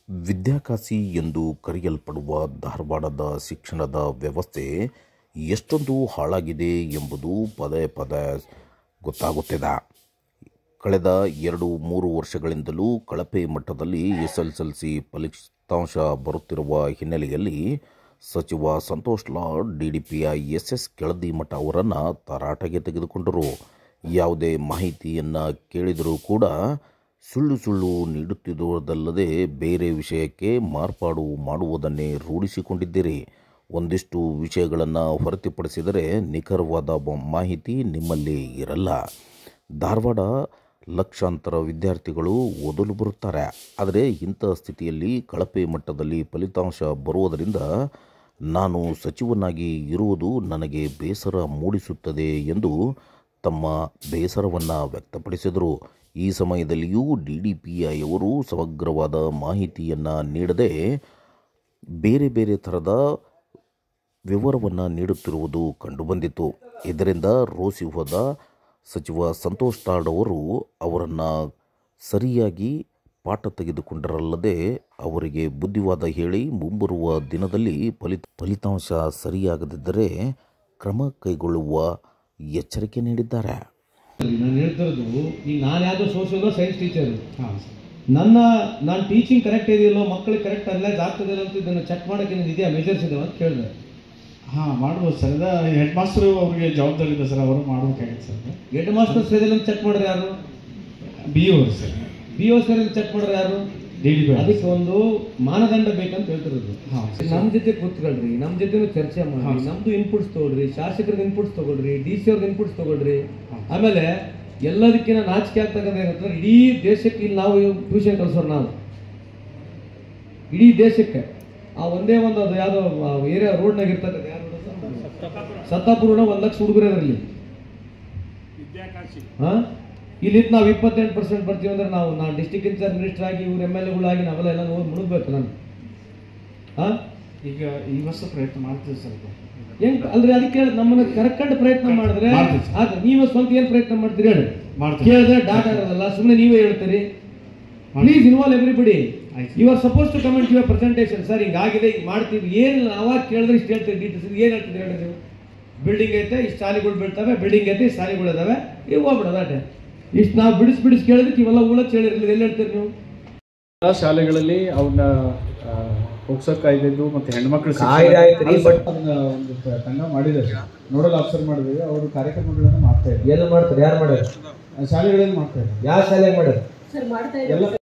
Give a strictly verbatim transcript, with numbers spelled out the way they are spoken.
ವಿದ್ಯಾಕಾಶಿ ಎಂದು ಕರೆಯಲ್ಪಡುವ ಧಾರವಾಡದ ಶಿಕ್ಷಣದ ವ್ಯವಸ್ಥೆ ಎಷ್ಟೊಂದು ಹಾಳಾಗಿದೆ ಎಂಬುದು ಪದೇ ಪದೇ ಗೊತ್ತಾಗುತ್ತಿದೆ. ಕಳೆದ ಎರಡು ಮೂರು ವರ್ಷಗಳಿಂದಲೂ ಕಳಪೆ ಮಟ್ಟದಲ್ಲಿ ಎಸ್ ಎಸ್ ಎಲ್ ಸಿ ಫಲಿತಾಂಶ ಬರುತ್ತಿರುವ ಹಿನ್ನೆಲೆಯಲ್ಲಿ ಸಚಿವ Santosh Lad D D P I S S Keladimath ಅವರನ್ನು ತರಾಟೆಗೆ ತೆಗೆದುಕೊಂಡರು. ಯಾವುದೇ ಮಾಹಿತಿಯನ್ನು ಕೇಳಿದರೂ ಕೂಡ ಸುಳ್ಳು ಸುಳ್ಳು ನೀಡುತ್ತಿರುವುದಲ್ಲದೆ ಬೇರೆ ವಿಷಯಕ್ಕೆ ಮಾರ್ಪಾಡು ಮಾಡುವುದನ್ನೇ ರೂಢಿಸಿಕೊಂಡಿದ್ದೀರಿ. ಒಂದಿಷ್ಟು ವಿಷಯಗಳನ್ನು ಹೊರತುಪಡಿಸಿದರೆ ನಿಖರವಾದ ಮಾಹಿತಿ ನಿಮ್ಮಲ್ಲಿ ಇರಲ್ಲ. ಧಾರವಾಡ ಲಕ್ಷಾಂತರ ವಿದ್ಯಾರ್ಥಿಗಳು ಓದಲು ಬರುತ್ತಾರೆ. ಆದರೆ ಇಂಥ ಸ್ಥಿತಿಯಲ್ಲಿ ಕಳಪೆ ಮಟ್ಟದಲ್ಲಿ ಫಲಿತಾಂಶ ಬರುವುದರಿಂದ ನಾನು ಸಚಿವನಾಗಿ ಇರುವುದು ನನಗೆ ಬೇಸರ ಮೂಡಿಸುತ್ತದೆ ಎಂದು ತಮ್ಮ ಬೇಸರವನ್ನು ವ್ಯಕ್ತಪಡಿಸಿದರು. ಈ ಸಮಯದಲ್ಲಿಯೂ ಡಿ ಡಿ ಪಿ ಐ ಅವರು ಸಮಗ್ರವಾದ ಮಾಹಿತಿಯನ್ನು ನೀಡದೆ ಬೇರೆ ಬೇರೆ ಥರದ ವಿವರವನ್ನು ನೀಡುತ್ತಿರುವುದು ಕಂಡುಬಂದಿತು. ಇದರಿಂದ ರೋಸಿ ಹೋದ ಸಚಿವ ಸಂತೋಷ್ ಲಾಡ್ ಅವರು ಅವರನ್ನು ಸರಿಯಾಗಿ ಪಾಠ ತೆಗೆದುಕೊಂಡರಲ್ಲದೆ ಅವರಿಗೆ ಬುದ್ಧಿವಾದ ಹೇಳಿ ಮುಂಬರುವ ದಿನದಲ್ಲಿ ಫಲಿತ ಫಲಿತಾಂಶ ಸರಿಯಾಗದಿದ್ದರೆ ಕ್ರಮ ಕೈಗೊಳ್ಳುವ ಎಚ್ಚರಿಕೆ ನೀಡಿದ್ದಾರೆ. ನಾನು ಹೇಳ್ತಿರೋದು, ಈಗ ನಾನು ಯಾವುದೋ ಸೋಷಿಯಲ್ ಸೈನ್ಸ್ ಟೀಚರು, ನನ್ನ ನಾನು ಟೀಚಿಂಗ್ ಕರೆಕ್ಟ್ ಇದೆಯಲ್ಲೋ, ಮಕ್ಕಳಿಗೆ ಕರೆಕ್ಟ್ ಅನಲೈಸ್ ಆಗ್ತದಿಲ್ಲ ಅಂತ ಇದನ್ನು ಚೆಕ್ ಮಾಡೋಕ್ಕೆ ಏನಿದೆ ಇದೆಯಾ, ಮೆಜರ್ಸ್ ಇದಾವೆ ಅಂತ ಕೇಳಿದೆ. ಹಾಂ ಮಾಡ್ಬೋದು ಸರ್. ಅದ ಹೆಡ್ ಮಾಸ್ಟರು ಅವ್ರಿಗೆ ಜವಾಬ್ದಾರಿ ಇದೆ ಸರ್, ಅವರು ಮಾಡ್ಬೇಕಾಗಿತ್ತು ಸರ್. ಹೆಡ್ ಮಾಸ್ಟರ್ ಸೇರಿಲ್ಲ ಚೆಕ್ ಮಾಡಿದ್ರೆ ಯಾರು? B O sir. B O ಸೇರಿಲ್ಲ ಚೆಕ್ ಮಾಡಿದ್ರೆ ಯಾರು? D D P. ಅದಕ್ಕೆ ಒಂದು ಮಾನದಂಡ ಬೇಕಂತ ಹೇಳ್ತಿರೋದು. ಹಾಂ, ನಮ್ಮ ಜೊತೆ ಕೂತ್ಕೊಳ್ರಿ, ನಮ್ಮ ಜೊತೆ ಚರ್ಚೆ ಮಾಡಿ, ನಮ್ದು ಇನ್ಪುಟ್ಸ್ ತಗೊಳ್ರಿ, ಶಾಸಕರದ ಇನ್ಪುಟ್ಸ್ ತಗೊಳ್ರಿ, ಡಿ ಸಿ ಅವ್ರದ್ದು ಇನ್ಪುಟ್ಸ್ ತಗೊಳ್ರಿ. ಆಮೇಲೆ ಎಲ್ಲದಕ್ಕಿಂತ ನಾಚಿಕೆ ಆಗ್ತಕ್ಕಂಥ ಏನಂತಂದ್ರೆ, ಇಡೀ ದೇಶಕ್ಕೆ ಇಲ್ಲಿ ನಾವು ಟ್ಯೂಷನ್ ಕಲಿಸೋರು, ನಾವು ಇಡೀ ದೇಶಕ್ಕೆ ಆ ಒಂದೇ ಒಂದು ಅದು ಯಾವುದೋ ಏರಿಯಾ ರೋಡ್ನಾಗ ಇರ್ತಕ್ಕಂಥ ಯಾರು ಸತ್ತಾಪುರ ಒಂದು ಲಕ್ಷ ಹುಡುಗರು ಅದರಲ್ಲಿ. ಹಾಂ, ಇಲ್ಲಿ ನಾವು ಇಪ್ಪತ್ತೆಂಟು ಪರ್ಸೆಂಟ್ ಬರ್ತೀವಿ ಅಂದ್ರೆ ನಾವು ನಾವು ಡಿಸ್ಟಿಕ್ ಇನ್ಚಾರ್ಜ್ ಮಿನಿಸ್ಟರ್ ಆಗಿ ಇವ್ರು ಎಮ್ ಎಲ್ ಎಗಳಾಗಿ ನಾವೆಲ್ಲ ಎಲ್ಲ ನೋಡಿ ಮುಳುಗಬೇಕು. ನಾನು ಹಾಂ ಈಗ ಈ ವರ್ಷ ಪ್ರಯತ್ನ ಮಾಡ್ತೀವಿ ಸರ್. ಹೆಂಗ್ ಅಲ್ರಿ? ಅದಕ್ಕೆ ನಮ್ಮನ್ನ ಕರ್ಕೊಂಡು ಪ್ರಯತ್ನ ಮಾಡಿದ್ರೆ ಆದ್ರೆ ನೀವು ಸ್ವಂತ ಏನು ಪ್ರಯತ್ನ ಮಾಡ್ತೀರಿ ಹೇಳಿ? ಕೇಳಿದ್ರೆ ಡಾಟಾ ಇರೋದಲ್ಲ, ಸುಮ್ಮನೆ ನೀವೇ ಹೇಳ್ತೀರಿ. Please involve everybody. You are suppose to comment your presentation. Sir ಹಿಂಗಾಗಿದೆ, ಹಿಂಗೆ ಮಾಡ್ತೀವಿ, ಏನು ಅವಾಗ ಕೇಳಿದ್ರೆ ಇಷ್ಟು ಹೇಳ್ತೀರಿ ಡೀಟೇಲ್ಸ್. ಏನು ಹೇಳ್ತಿದ್ರಿ ಹೇಳಿ ನೀವು? ಬಿಲ್ಡಿಂಗ್ ಐತೆ, ಇಷ್ಟು ಶಾಲೆಗಳು ಬೀಳ್ತವೆ, ಬಿಲ್ಡಿಂಗ್ ಐತೆ, ಇಷ್ಟು ಶಾಲೆಗಳು ಇದಾವೆ, ಇವು ಹೋಗ್ಬಿಡೋದು ಅದೇ. ಇಷ್ಟು ನಾವು ಬಿಡಿಸಿ ಬಿಡಿಸಿ ಕೇಳಿದಕ್ಕೆ ಇವೆಲ್ಲ ಉಳಕ್ಕೆ ಹೇಳಿರಲಿಲ್ಲ. ಎಲ್ಲಿ ಹೇಳ್ತೀರಿ ನೀವು? ಎಲ್ಲ ಶಾಲೆಗಳಲ್ಲಿ ಅವನ್ನ ಪೋಕ್ಸೋ ಕಾಯ್ದೆದ್ದು ಮತ್ತು ಹೆಣ್ಮಕ್ಳು ಅದನ್ನ ಒಂದು ತಂಡ ಮಾಡಿದ್ದಾರೆ, ನೋಡಲ್ ಆಫೀಸರ್ ಮಾಡಿದ್ದೀವಿ. ಅವರು ಕಾರ್ಯಕ್ರಮಗಳನ್ನು ಮಾಡ್ತಾ ಇದ್ದಾರೆ. ಏನು ಮಾಡ್ತಾರೆ? ಯಾರು ಮಾಡ್ಯಾರ? ಶಾಲೆಗಳಲ್ಲಿ ಮಾಡ್ತಾ ಇದ್ದಾರೆ. ಯಾವ ಶಾಲೆಗೆ ಮಾಡ್ಯಾರ? ಎಲ್ಲ